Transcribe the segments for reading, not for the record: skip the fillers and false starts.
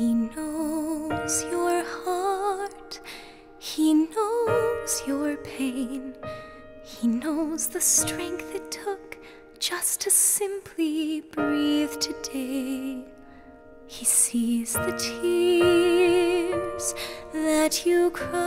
He knows your heart, He knows your pain, He knows the strength it took just to simply breathe today. He sees the tears that you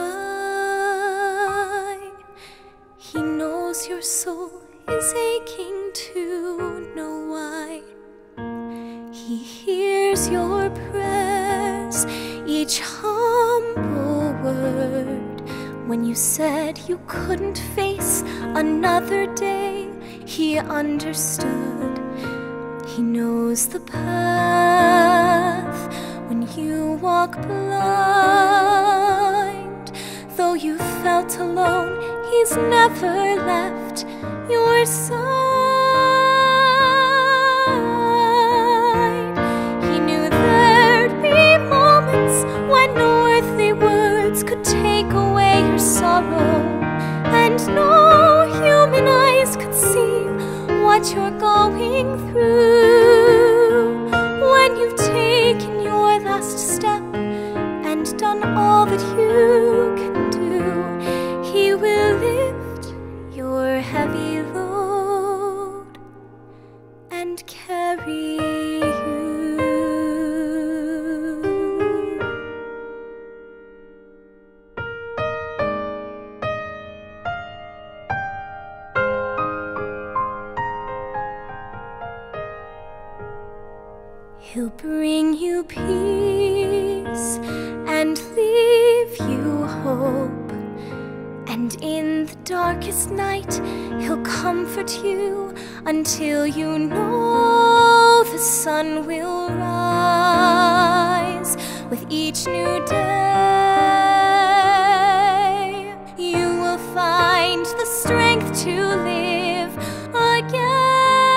cry. He knows your soul is aching to know why. He hears your prayers, each humble word. When you said you couldn't face another day, He understood. He knows the path when you walk blind. Though you felt alone, He's never left your side. He knew there'd be moments when no earthly words could take away your sorrow, and no human eyes could see what you're going through. When you've taken your last step and done all that you can do, He will lift your heavy load and carry you. He'll bring you peace and leave you hope, and in the darkest night He'll comfort you until you know the sun will rise. With each new day, you will find the strength to live again.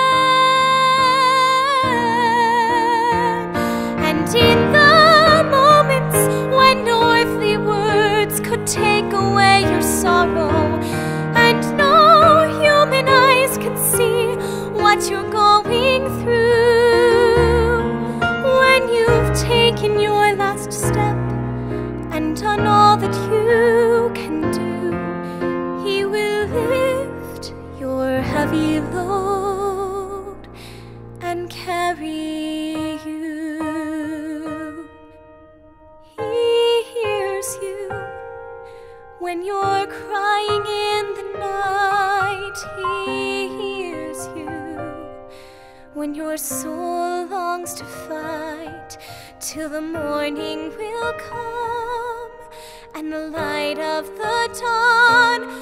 In the moments when no earthly words could take away your sorrow, and no human eyes can see what you're going through, when you've taken your last step and done all that you can do, He will lift your heavy load and carry you. When you're crying in the night, He hears you. When your soul longs to fight till the morning will come and the light of the dawn